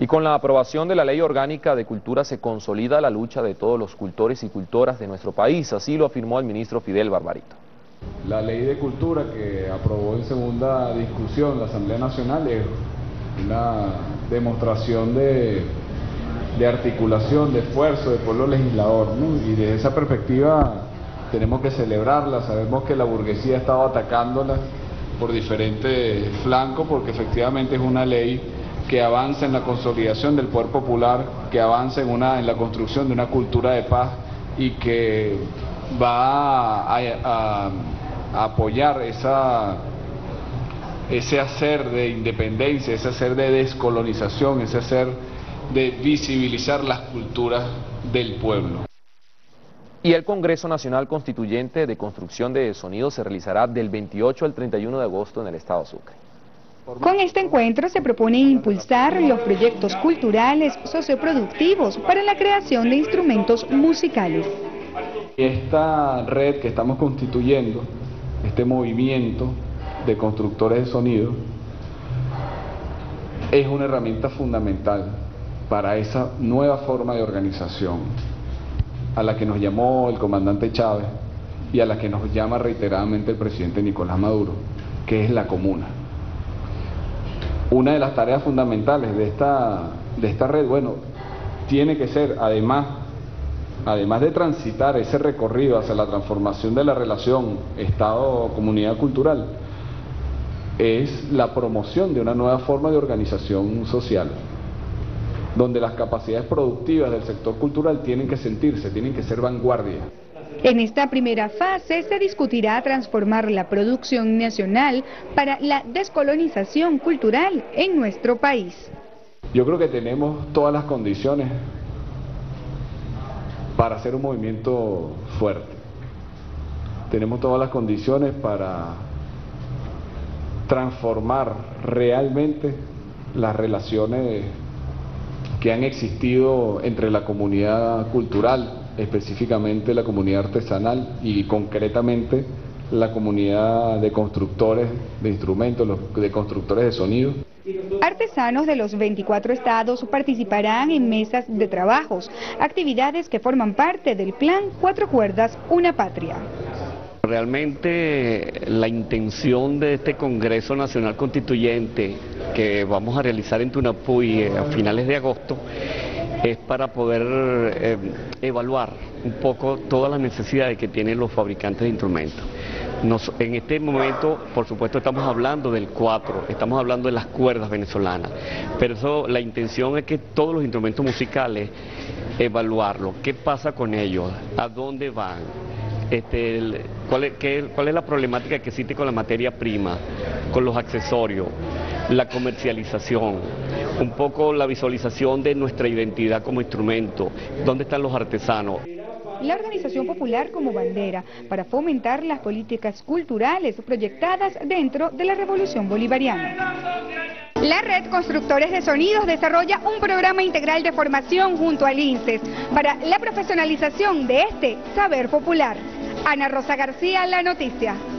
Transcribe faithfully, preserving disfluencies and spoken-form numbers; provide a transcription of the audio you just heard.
Y con la aprobación de la Ley Orgánica de Cultura se consolida la lucha de todos los cultores y cultoras de nuestro país, así lo afirmó el ministro Fidel Barbarito. La Ley de Cultura que aprobó en segunda discusión la Asamblea Nacional es una demostración de, de articulación, de esfuerzo del pueblo legislador, ¿no? Y desde esa perspectiva tenemos que celebrarla. Sabemos que la burguesía ha estado atacándola por diferentes flancos, porque efectivamente es una ley que avanza en la consolidación del poder popular, que avanza en, una, en la construcción de una cultura de paz y que va a, a, a apoyar esa, ese hacer de independencia, ese hacer de descolonización, ese hacer de visibilizar las culturas del pueblo. Y el Congreso Nacional Constituyente de Construcción de Sonido se realizará del veintiocho al treinta y uno de agosto en el estado Sucre. Con este encuentro se propone impulsar los proyectos culturales socioproductivos para la creación de instrumentos musicales. Esta red que estamos constituyendo, este movimiento de constructores de sonido, es una herramienta fundamental para esa nueva forma de organización a la que nos llamó el comandante Chávez y a la que nos llama reiteradamente el presidente Nicolás Maduro, que es la comuna. Una de las tareas fundamentales de esta, de esta red, bueno, tiene que ser, además, además de transitar ese recorrido hacia la transformación de la relación Estado-comunidad cultural, es la promoción de una nueva forma de organización social, donde las capacidades productivas del sector cultural tienen que sentirse, tienen que ser vanguardia. En esta primera fase se discutirá transformar la producción nacional para la descolonización cultural en nuestro país. Yo creo que tenemos todas las condiciones para hacer un movimiento fuerte. Tenemos todas las condiciones para transformar realmente las relaciones que han existido entre la comunidad cultural, específicamente la comunidad artesanal y concretamente la comunidad de constructores de instrumentos, de constructores de sonido. Artesanos de los veinticuatro estados participarán en mesas de trabajos, actividades que forman parte del plan Cuatro Cuerdas, Una Patria. Realmente la intención de este Congreso Nacional Constituyente que vamos a realizar en Tunapuy a finales de agosto es para poder eh, evaluar un poco todas las necesidades que tienen los fabricantes de instrumentos. Nos, en este momento, por supuesto, estamos hablando del cuatro, estamos hablando de las cuerdas venezolanas, pero eso, la intención es que todos los instrumentos musicales, evaluarlos, qué pasa con ellos, a dónde van. Este, el, cuál, es, qué, cuál es la problemática que existe con la materia prima, con los accesorios, la comercialización, un poco la visualización de nuestra identidad como instrumento, dónde están los artesanos. La organización popular como bandera para fomentar las políticas culturales proyectadas dentro de la Revolución Bolivariana. La Red Constructores de Sonidos desarrolla un programa integral de formación junto al INSES para la profesionalización de este saber popular. Ana Rosa García, La Noticia.